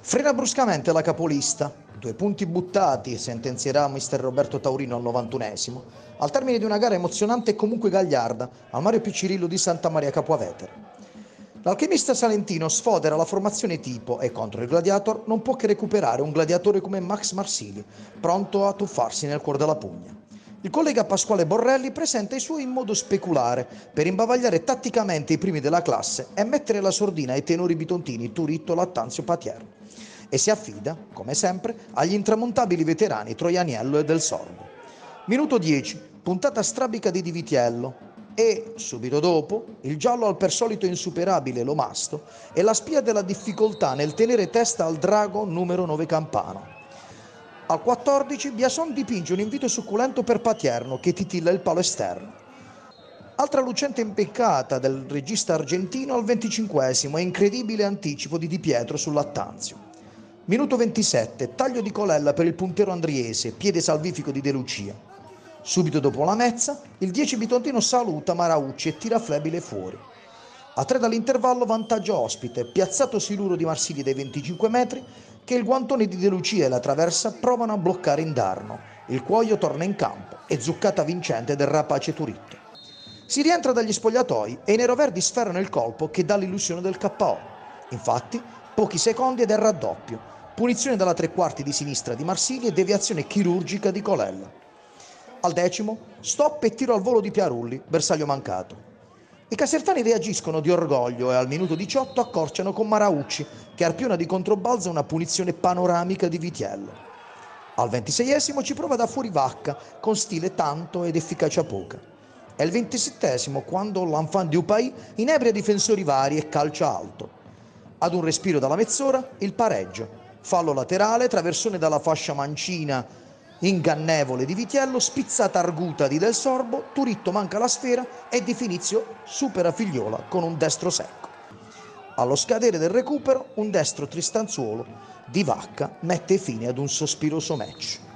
Frena bruscamente la capolista. 2 punti buttati, sentenzierà mister Roberto Taurino al 91esimo, al termine di una gara emozionante e comunque gagliarda, al Mario Piccirillo di Santa Maria Capua Vetere. L'alchimista salentino sfodera la formazione tipo e contro il Gladiator non può che recuperare un gladiatore come Max Marsili, pronto a tuffarsi nel cuore della pugna. Il collega Pasquale Borrelli presenta i suoi in modo speculare per imbavagliare tatticamente i primi della classe e mettere la sordina ai tenori bitontini Turitto, Lattanzio, Patier. E si affida, come sempre, agli intramontabili veterani Troianiello e Del Sorbo. Minuto 10, puntata strabica di Di Vitiello e, subito dopo, il giallo al per solito insuperabile Lomasto e la spia della difficoltà nel tenere testa al drago numero 9 Campano. Al 14 Biason dipinge un invito succulento per Patierno che titilla il palo esterno. Altra lucente impeccata del regista argentino al 25esimo e incredibile anticipo di Di Pietro sul Lattanzio. Minuto 27, taglio di Colella per il puntero andriese, piede salvifico di De Lucia. Subito dopo la mezza, il 10 bitontino saluta Maraucci e tira Flebile fuori. A 3 dall'intervallo vantaggio ospite, piazzato Siluro di Marsiglia dai 25 metri, che il guantone di De Lucia e la traversa provano a bloccare Indarno. Il cuoio torna in campo e zuccata vincente del rapace Turitto. Si rientra dagli spogliatoi e i neroverdi sferrano il colpo che dà l'illusione del KO. Infatti, pochi secondi ed è raddoppio. Punizione dalla 3/4 di sinistra di Marsiglia e deviazione chirurgica di Colella. Al 10° stop e tiro al volo di Piarulli, bersaglio mancato. I casertani reagiscono di orgoglio e al minuto 18 accorciano con Maraucci, che arpiona di controbalzo una punizione panoramica di Vitiello. Al 26esimo ci prova da fuori Vacca, con stile tanto ed efficacia poca. È il 27esimo quando l'enfant du pays inebria difensori vari e calcia alto. Ad un respiro dalla mezz'ora, il pareggio. Fallo laterale, traversone dalla fascia mancina ingannevole di Vitiello, spizzata arguta di Del Sorbo, Turitto manca la sfera e Di Finizio supera Figliola con un destro secco. Allo scadere del recupero, un destro tristanzuolo di Vacca mette fine ad un sospiroso match.